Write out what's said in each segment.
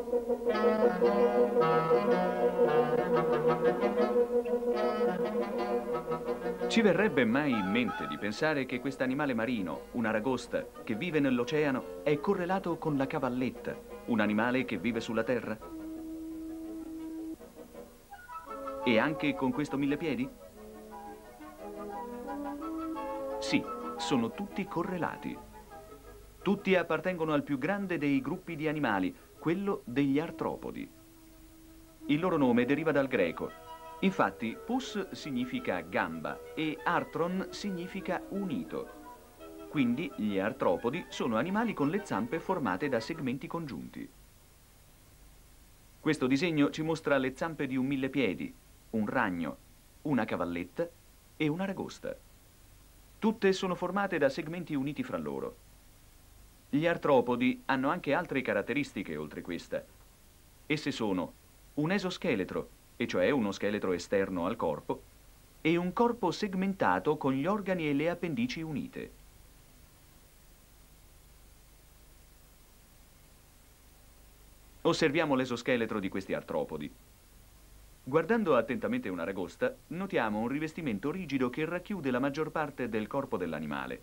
Ci verrebbe mai in mente di pensare che quest'animale marino, una aragosta, che vive nell'oceano, è correlato con la cavalletta, un animale che vive sulla terra? E anche con questo millepiedi? Sì, sono tutti correlati. Tutti appartengono al più grande dei gruppi di animali, quello degli artropodi. Il loro nome deriva dal greco. Infatti, pus significa gamba e artron significa unito. Quindi gli artropodi sono animali con le zampe formate da segmenti congiunti. Questo disegno ci mostra le zampe di un millepiedi, un ragno, una cavalletta e un'aragosta. Tutte sono formate da segmenti uniti fra loro. Gli artropodi hanno anche altre caratteristiche oltre questa. Esse sono un esoscheletro, e cioè uno scheletro esterno al corpo, e un corpo segmentato con gli organi e le appendici unite. Osserviamo l'esoscheletro di questi artropodi. Guardando attentamente un'aragosta, notiamo un rivestimento rigido che racchiude la maggior parte del corpo dell'animale.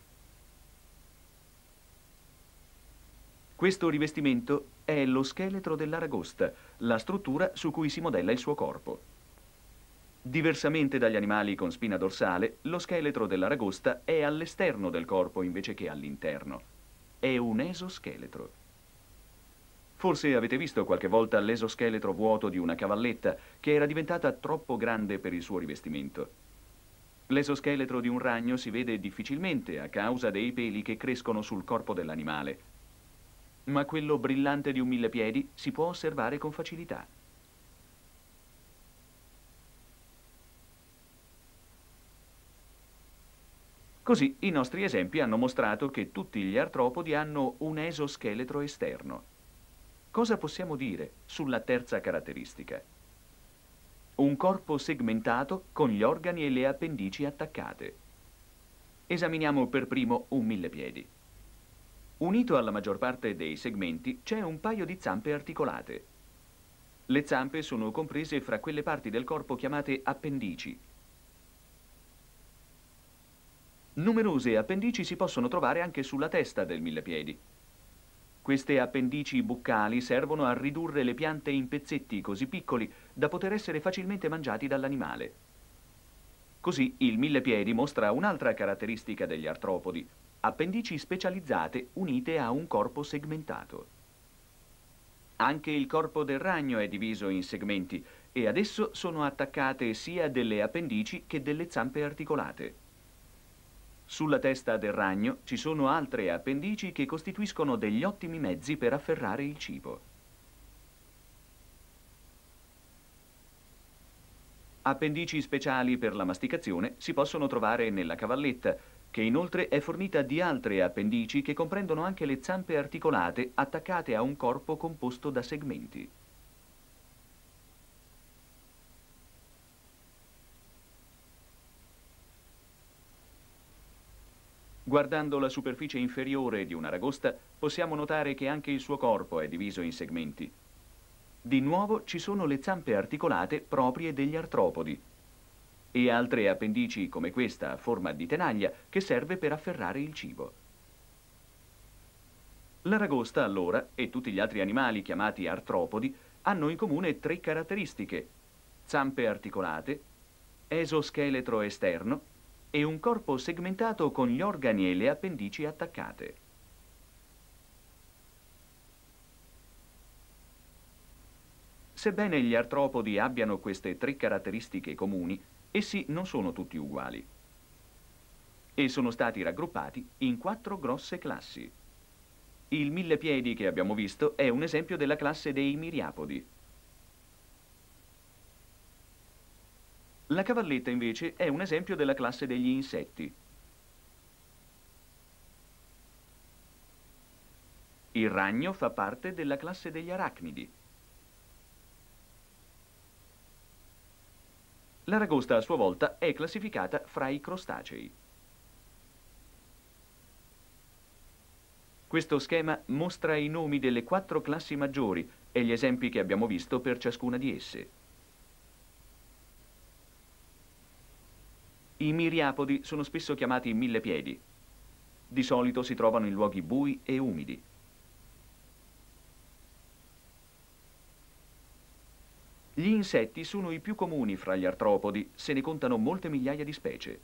Questo rivestimento è lo scheletro dell'aragosta, la struttura su cui si modella il suo corpo. Diversamente dagli animali con spina dorsale, lo scheletro dell'aragosta è all'esterno del corpo invece che all'interno. È un esoscheletro. Forse avete visto qualche volta l'esoscheletro vuoto di una cavalletta che era diventata troppo grande per il suo rivestimento. L'esoscheletro di un ragno si vede difficilmente a causa dei peli che crescono sul corpo dell'animale. Ma quello brillante di un millepiedi si può osservare con facilità. Così i nostri esempi hanno mostrato che tutti gli artropodi hanno un esoscheletro esterno. Cosa possiamo dire sulla terza caratteristica? Un corpo segmentato con gli organi e le appendici attaccate. Esaminiamo per primo un millepiedi. Unito alla maggior parte dei segmenti c'è un paio di zampe articolate. Le zampe sono comprese fra quelle parti del corpo chiamate appendici. Numerose appendici si possono trovare anche sulla testa del millepiedi. Queste appendici buccali servono a ridurre le piante in pezzetti così piccoli da poter essere facilmente mangiati dall'animale. Così il millepiedi mostra un'altra caratteristica degli artropodi: appendici specializzate unite a un corpo segmentato. Anche il corpo del ragno è diviso in segmenti e ad esso sono attaccate sia delle appendici che delle zampe articolate. Sulla testa del ragno ci sono altre appendici che costituiscono degli ottimi mezzi per afferrare il cibo. Appendici speciali per la masticazione si possono trovare nella cavalletta, che inoltre è fornita di altre appendici che comprendono anche le zampe articolate attaccate a un corpo composto da segmenti. Guardando la superficie inferiore di un'aragosta, possiamo notare che anche il suo corpo è diviso in segmenti. Di nuovo ci sono le zampe articolate proprie degli artropodi e altre appendici come questa a forma di tenaglia che serve per afferrare il cibo. L'aragosta allora e tutti gli altri animali chiamati artropodi hanno in comune tre caratteristiche: zampe articolate, esoscheletro esterno e un corpo segmentato con gli organi e le appendici attaccate. Sebbene gli artropodi abbiano queste tre caratteristiche comuni, essi non sono tutti uguali e sono stati raggruppati in 4 grosse classi. Il millepiedi che abbiamo visto è un esempio della classe dei miriapodi. La cavalletta invece è un esempio della classe degli insetti. Il ragno fa parte della classe degli arachnidi. L'aragosta a sua volta è classificata fra i crostacei. Questo schema mostra i nomi delle 4 classi maggiori e gli esempi che abbiamo visto per ciascuna di esse. I miriapodi sono spesso chiamati millepiedi. Di solito si trovano in luoghi bui e umidi. Gli insetti sono i più comuni fra gli artropodi, se ne contano molte migliaia di specie.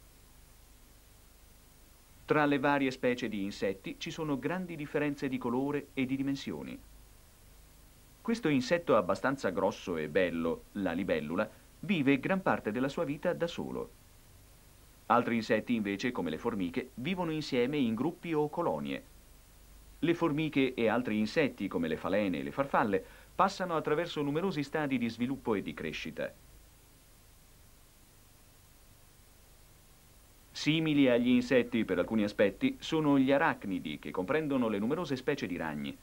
Tra le varie specie di insetti ci sono grandi differenze di colore e di dimensioni. Questo insetto abbastanza grosso e bello, la libellula, vive gran parte della sua vita da solo. Altri insetti invece, come le formiche, vivono insieme in gruppi o colonie. Le formiche e altri insetti, come le falene e le farfalle, passano attraverso numerosi stadi di sviluppo e di crescita. Simili agli insetti per alcuni aspetti sono gli arachnidi, che comprendono le numerose specie di ragni.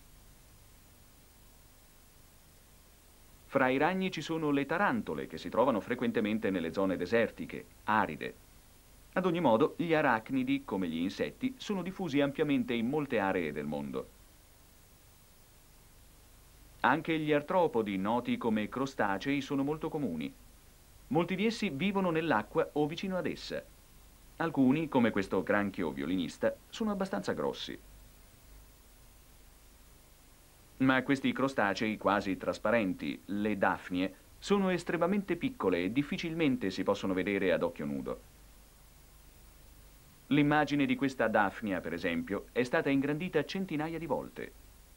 Fra i ragni ci sono le tarantole, che si trovano frequentemente nelle zone desertiche, aride. Ad ogni modo, gli arachnidi, come gli insetti, sono diffusi ampiamente in molte aree del mondo. Anche gli artropodi, noti come crostacei, sono molto comuni. Molti di essi vivono nell'acqua o vicino ad essa. Alcuni, come questo granchio violinista, sono abbastanza grossi. Ma questi crostacei quasi trasparenti, le dafnie, sono estremamente piccole e difficilmente si possono vedere ad occhio nudo. L'immagine di questa dafnia, per esempio, è stata ingrandita centinaia di volte.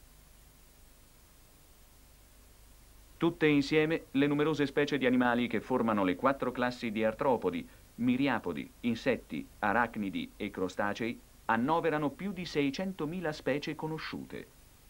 Tutte insieme, le numerose specie di animali che formano le 4 classi di artropodi, miriapodi, insetti, arachnidi e crostacei, annoverano più di 600.000 specie conosciute.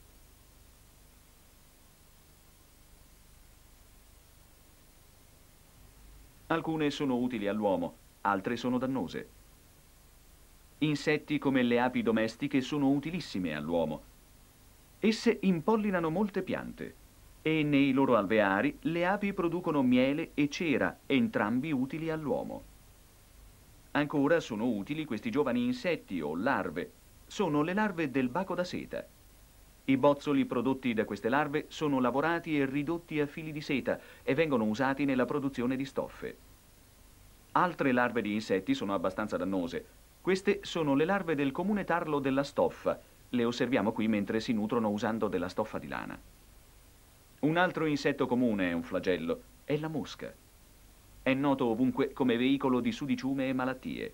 Alcune sono utili all'uomo, altre sono dannose. Insetti come le api domestiche sono utilissime all'uomo. Esse impollinano molte piante e nei loro alveari le api producono miele e cera, entrambi utili all'uomo. Ancora sono utili questi giovani insetti o larve. Sono le larve del baco da seta. I bozzoli prodotti da queste larve sono lavorati e ridotti a fili di seta e vengono usati nella produzione di stoffe. Altre larve di insetti sono abbastanza dannose. Queste sono le larve del comune tarlo della stoffa. Le osserviamo qui mentre si nutrono usando della stoffa di lana. Un altro insetto comune è un flagello, è la mosca. È noto ovunque come veicolo di sudiciume e malattie.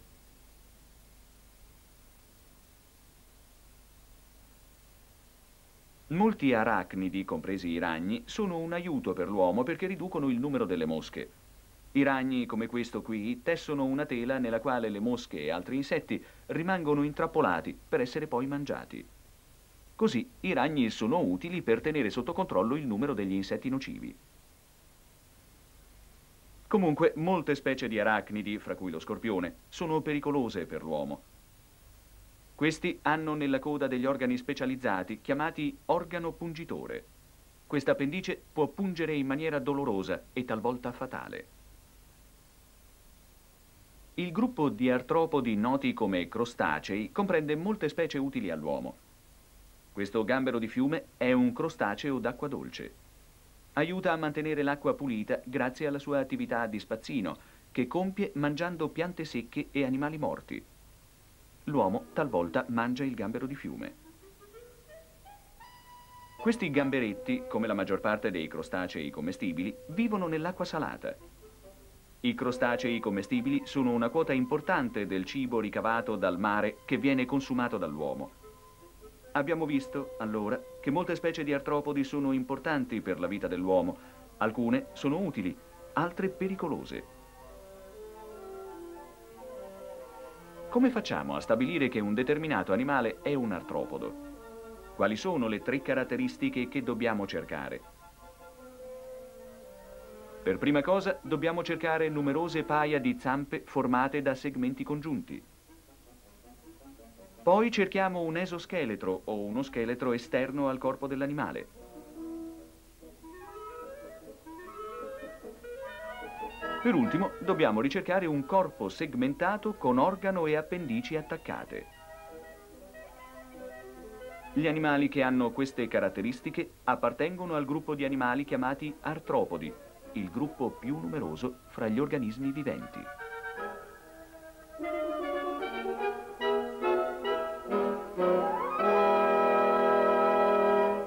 Molti arachnidi, compresi i ragni, sono un aiuto per l'uomo perché riducono il numero delle mosche. I ragni, come questo qui, tessono una tela nella quale le mosche e altri insetti rimangono intrappolati per essere poi mangiati. Così i ragni sono utili per tenere sotto controllo il numero degli insetti nocivi. Comunque, molte specie di arachnidi, fra cui lo scorpione, sono pericolose per l'uomo. Questi hanno nella coda degli organi specializzati chiamati organo pungitore. Questa appendice può pungere in maniera dolorosa e talvolta fatale. Il gruppo di artropodi noti come crostacei comprende molte specie utili all'uomo. Questo gambero di fiume è un crostaceo d'acqua dolce. Aiuta a mantenere l'acqua pulita grazie alla sua attività di spazzino, che compie mangiando piante secche e animali morti. L'uomo talvolta mangia il gambero di fiume. Questi gamberetti, come la maggior parte dei crostacei commestibili, vivono nell'acqua salata. I crostacei commestibili sono una quota importante del cibo ricavato dal mare che viene consumato dall'uomo. Abbiamo visto, allora, che molte specie di artropodi sono importanti per la vita dell'uomo. Alcune sono utili, altre pericolose. Come facciamo a stabilire che un determinato animale è un artropodo? Quali sono le 3 caratteristiche che dobbiamo cercare? Per prima cosa dobbiamo cercare numerose paia di zampe formate da segmenti congiunti. Poi cerchiamo un esoscheletro o uno scheletro esterno al corpo dell'animale. Per ultimo dobbiamo ricercare un corpo segmentato con organo e appendici attaccate. Gli animali che hanno queste caratteristiche appartengono al gruppo di animali chiamati artropodi, il gruppo più numeroso fra gli organismi viventi.